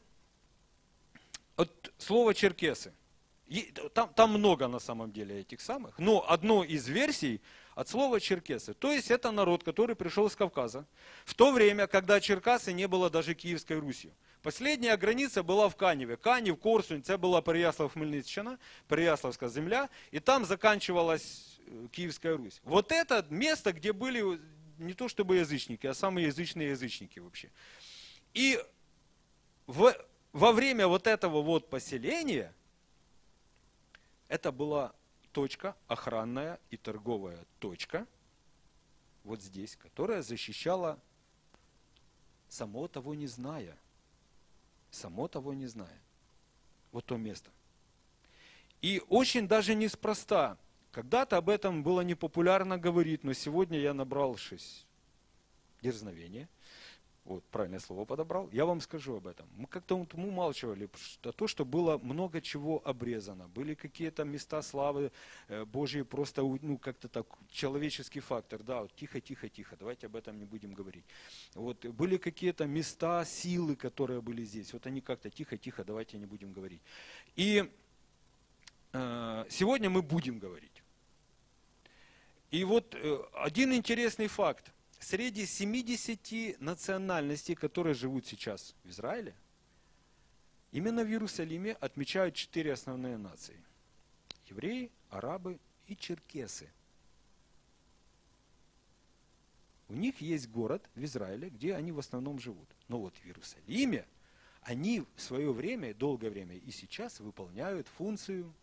от слова черкесы. Там, там много на самом деле этих самых, но одно из версий от слова черкесы. То есть это народ, который пришел из Кавказа в то время, когда Черкасы не было даже Киевской Русью. Последняя граница была в Каневе. Канев, Корсунь, это была Переяслав-Хмельниччина, Переяславская земля, и там заканчивалась Киевская Русь. Вот это место, где были не то чтобы язычники, а самые язычные язычники вообще. И в, во время вот этого вот поселения это была точка, охранная и торговая точка, вот здесь, которая защищала, само того не зная, само того не зная, вот то место. И очень даже неспроста, когда-то об этом было непопулярно говорить, но сегодня я набравшись дерзновения, вот правильное слово подобрал, я вам скажу об этом. Мы как-то вот умалчивали, что то, что было много чего обрезано. Были какие-то места славы Божьей, просто ну, как-то так, человеческий фактор. Да, вот тихо, тихо, тихо, давайте об этом не будем говорить. Вот, были какие-то места силы, которые были здесь. Вот они как-то тихо, тихо, давайте не будем говорить. И э, сегодня мы будем говорить. И вот э, один интересный факт. Среди семидесяти национальностей, которые живут сейчас в Израиле, именно в Иерусалиме отмечают четыре основные нации. Евреи, арабы и черкесы. У них есть город в Израиле, где они в основном живут. Но вот в Иерусалиме они в свое время, долгое время и сейчас выполняют функцию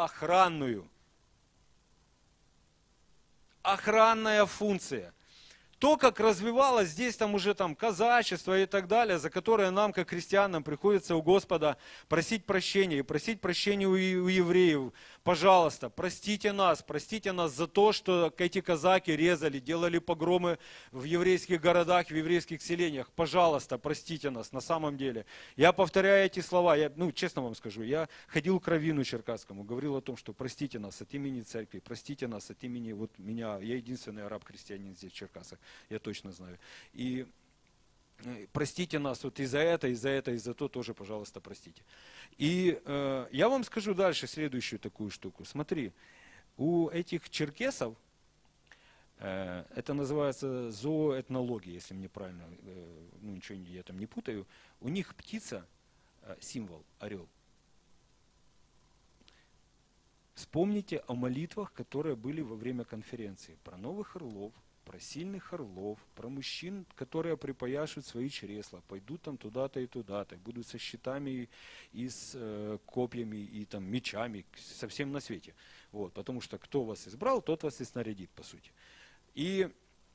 охранную. Охранная функция. то, как развивалось здесь там уже там казачество и так далее, за которое нам, как христианам, приходится у Господа просить прощения и просить прощения у, у евреев. Пожалуйста, простите нас, простите нас за то, что эти казаки резали, делали погромы в еврейских городах, в еврейских селениях. Пожалуйста, простите нас, на самом деле. Я повторяю эти слова, я, ну, честно вам скажу, я ходил к раввину черкасскому, говорил о том, что простите нас от имени церкви, простите нас от имени вот меня, я единственный араб-христианин здесь в Черкасах, я точно знаю. И простите нас вот и за это, и за это, и за то тоже, пожалуйста, простите. И э, я вам скажу дальше следующую такую штуку. Смотри, у этих черкесов, э, это называется зооэтнология, если мне правильно, э, ну ничего я там не путаю, у них птица, э, символ, орел. Вспомните о молитвах, которые были во время конференции, про новых орлов, про сильных орлов, про мужчин, которые припояшут свои чресла, пойдут там туда-то и туда-то, будут со щитами и, и с э, копьями, и там мечами, совсем на свете. Вот, потому что кто вас избрал, тот вас и снарядит, по сути. И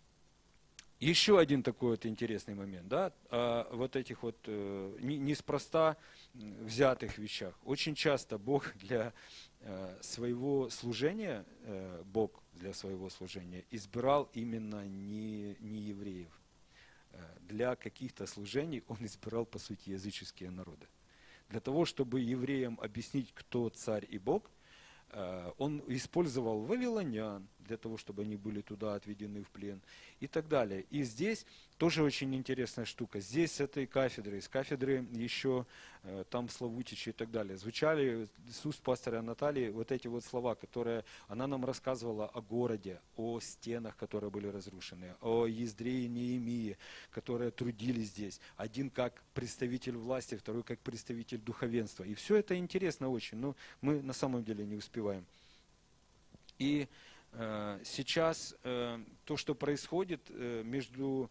еще один такой вот интересный момент, да, о вот этих вот э, неспроста взятых вещах. Очень часто Бог для э, своего служения, э, Бог для своего служения избирал именно не, не евреев. Э, для каких-то служений Он избирал, по сути, языческие народы. Для того, чтобы евреям объяснить, кто царь и Бог, э, Он использовал вавилонян, для того, чтобы они были туда отведены в плен и так далее. И здесь тоже очень интересная штука. Здесь с этой кафедры, с кафедры еще э, там Славутичи и так далее, звучали с уст пастора Натальи вот эти вот слова, которые она нам рассказывала о городе, о стенах, которые были разрушены, о Ездре и Неемии, которые трудились здесь. Один как представитель власти, второй как представитель духовенства. И все это интересно очень, но мы на самом деле не успеваем. И сейчас то, что происходит между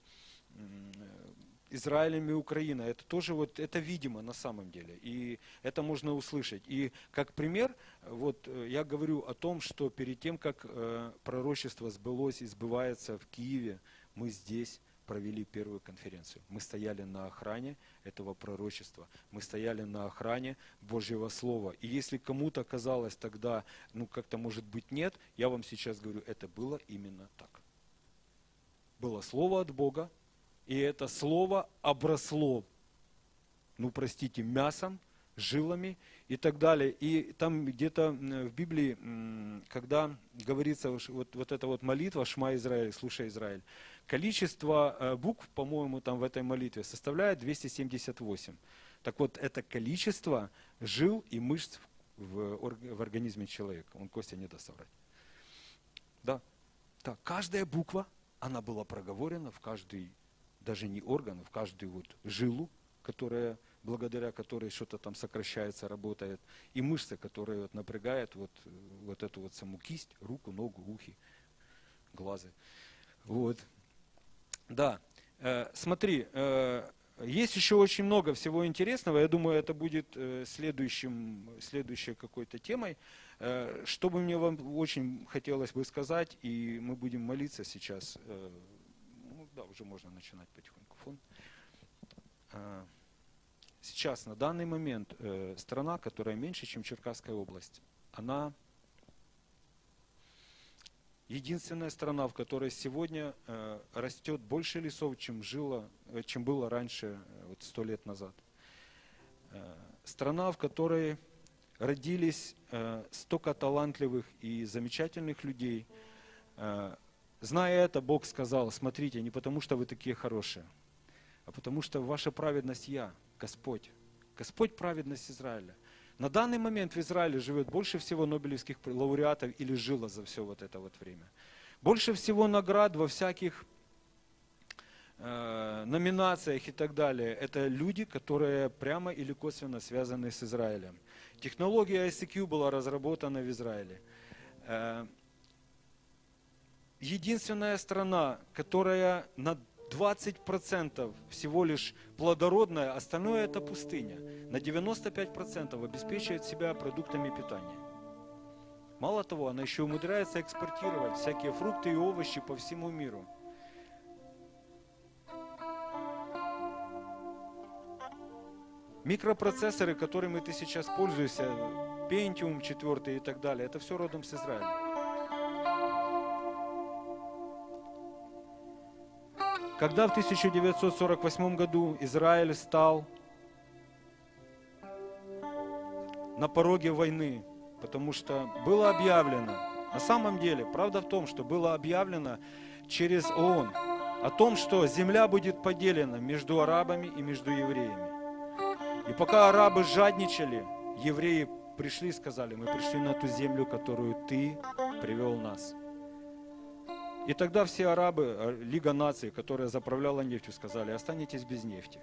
Израилем и Украиной, это тоже вот, это видимо на самом деле, и это можно услышать. И как пример, вот я говорю о том, что перед тем, как пророчество сбылось и сбывается в Киеве, мы здесь провели первую конференцию. Мы стояли на охране этого пророчества. Мы стояли на охране Божьего Слова. И если кому-то казалось тогда, ну как-то может быть нет, я вам сейчас говорю, это было именно так. Было Слово от Бога, и это Слово обросло, ну простите, мясом, жилами и так далее. И там где-то в Библии, когда говорится вот, вот эта вот молитва «Шма Израиль», «Слушай, Израиль», количество букв, по-моему, там в этой молитве составляет двести семьдесят восемь. Так вот, это количество жил и мышц в, в организме человека. Он, Костя, не даст соврать. Да. Да. Каждая буква, она была проговорена в каждый, даже не орган, в каждую вот жилу, которая, благодаря которой что-то там сокращается, работает, и мышцы, которые вот напрягают вот, вот эту вот саму кисть, руку, ногу, ухи, глазы. Вот. Да, э, смотри, э, есть еще очень много всего интересного, я думаю, это будет э, следующим, следующей какой-то темой. Э, что бы мне вам очень хотелось бы сказать, и мы будем молиться сейчас, э, ну да, уже можно начинать потихоньку фон. Э, сейчас, на данный момент, э, страна, которая меньше, чем Черкасская область, она... Единственная страна, в которой сегодня э, растет больше лесов, чем, жило, э, чем было раньше, э, вот сто лет назад. Э, страна, в которой родились э, столько талантливых и замечательных людей. Э, зная это, Бог сказал, смотрите, не потому что вы такие хорошие, а потому что ваша праведность я, Господь. Господь праведность Израиля. На данный момент в Израиле живет больше всего нобелевских лауреатов или жило за все вот это вот время. Больше всего наград во всяких э, номинациях и так далее. Это люди, которые прямо или косвенно связаны с Израилем. Технология ай си кью была разработана в Израиле. Э, единственная страна, которая на двадцать процентов всего лишь плодородная, остальное это пустыня. На девяносто пять процентов обеспечивает себя продуктами питания. Мало того, она еще умудряется экспортировать всякие фрукты и овощи по всему миру. Микропроцессоры, которыми ты сейчас пользуешься, Pentium четыре и так далее, это все родом с Израиля. Когда в тысяча девятьсот сорок восьмом году Израиль стал на пороге войны, потому что было объявлено, на самом деле, правда в том, что было объявлено через ООН о том, что земля будет поделена между арабами и между евреями. И пока арабы жадничали, евреи пришли и сказали: мы пришли на ту землю, которую ты привел нас. И тогда все арабы, Лига наций, которая заправляла нефтью, сказали: останетесь без нефти.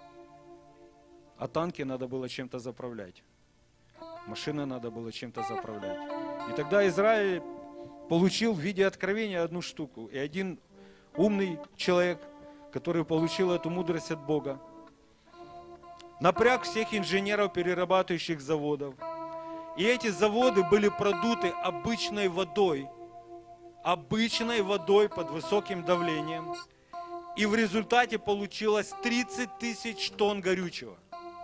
А танки надо было чем-то заправлять. Машины надо было чем-то заправлять. И тогда Израиль получил в виде откровения одну штуку. И один умный человек, который получил эту мудрость от Бога, напряг всех инженеров перерабатывающих заводов. И эти заводы были продуты обычной водой, обычной водой под высоким давлением. И в результате получилось тридцать тысяч тонн горючего.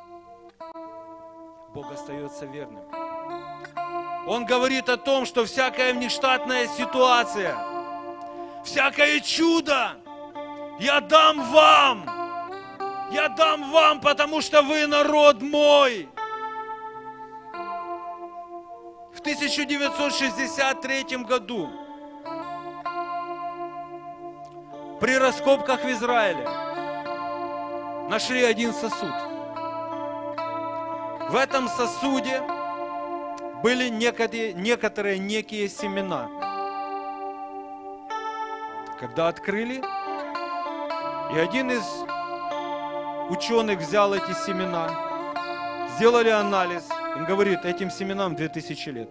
Бог остается верным. Он говорит о том, что всякая внештатная ситуация, всякое чудо я дам вам. Я дам вам, потому что вы народ мой. В тысяча девятьсот шестьдесят третьем году при раскопках в Израиле нашли один сосуд. В этом сосуде были некоторые, некоторые некие семена. Когда открыли, и один из ученых взял эти семена, сделали анализ, и говорит: этим семенам две тысячи лет.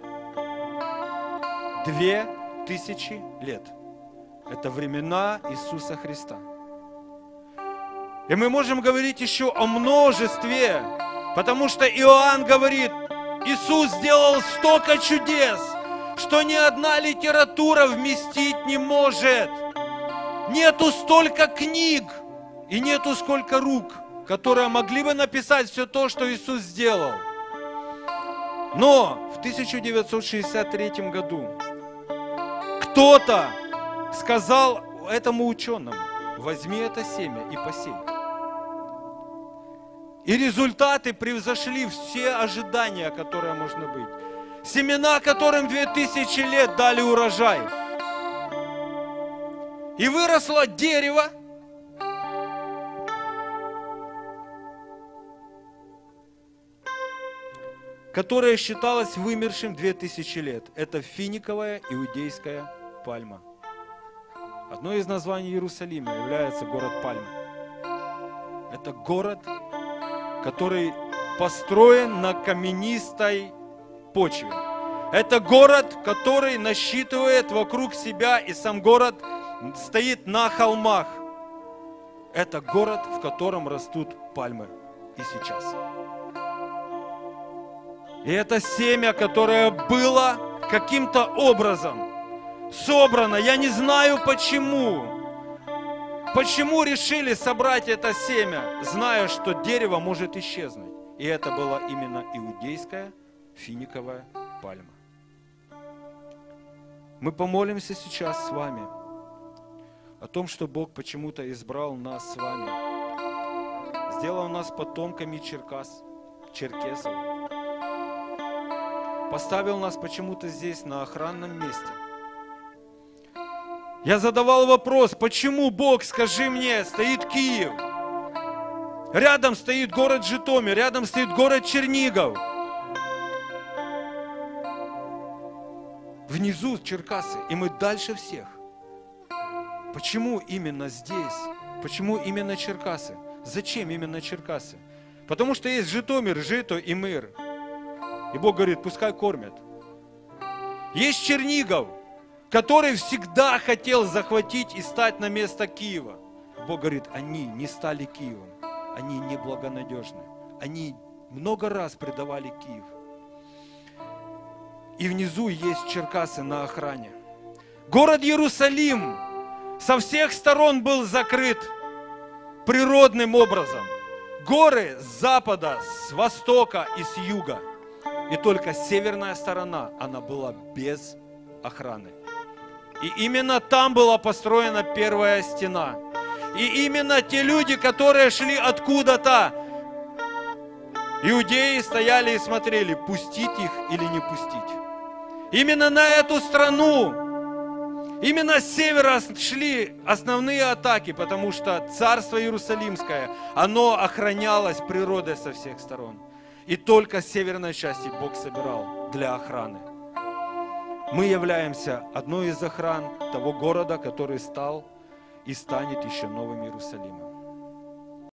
Две тысячи лет. Это времена Иисуса Христа. И мы можем говорить еще о множестве, потому что Иоанн говорит: Иисус сделал столько чудес, что ни одна литература вместить не может. Нету столько книг и нету сколько рук, которые могли бы написать все то, что Иисус сделал. Но в тысяча девятьсот шестьдесят третьем году кто-то сказал этому ученому: возьми это семя и посей. И результаты превзошли все ожидания, которые можно быть. Семена, которым две тысячи лет дали урожай. И выросло дерево, которое считалось вымершим две тысячи лет. Это финиковая иудейская пальма. Одно из названий Иерусалима является город Пальм. Это город, который построен на каменистой почве. Это город, который насчитывает вокруг себя, и сам город стоит на холмах. Это город, в котором растут пальмы и сейчас. И это семя, которое было каким-то образом собрано, я не знаю почему. Почему решили собрать это семя, зная, что дерево может исчезнуть? И это была именно иудейская финиковая пальма. Мы помолимся сейчас с вами о том, что Бог почему-то избрал нас с вами, сделал нас потомками черкас, черкесов, поставил нас почему-то здесь на охранном месте. Я задавал вопрос: почему Бог, скажи мне, стоит Киев, рядом стоит город Житомир, рядом стоит город Чернигов, внизу Черкасы, и мы дальше всех. Почему именно здесь? Почему именно Черкасы? Зачем именно Черкасы? Потому что есть Житомир, Жито и Мир. И Бог говорит: пускай кормят. Есть Чернигов, который всегда хотел захватить и стать на место Киева. Бог говорит: они не стали Киевом, они неблагонадежны. Они много раз предавали Киев. И внизу есть Черкасы на охране. Город Иерусалим со всех сторон был закрыт природным образом. горы с запада, с востока и с юга. И только северная сторона, она была без охраны. И именно там была построена первая стена. И именно те люди, которые шли откуда-то, иудеи стояли и смотрели, пустить их или не пустить. Именно на эту страну, именно с севера шли основные атаки, потому что царство Иерусалимское, оно охранялось природой со всех сторон. И только с северной части Бог собирал для охраны. Мы являемся одной из охран того города, который стал и станет еще новым Иерусалимом.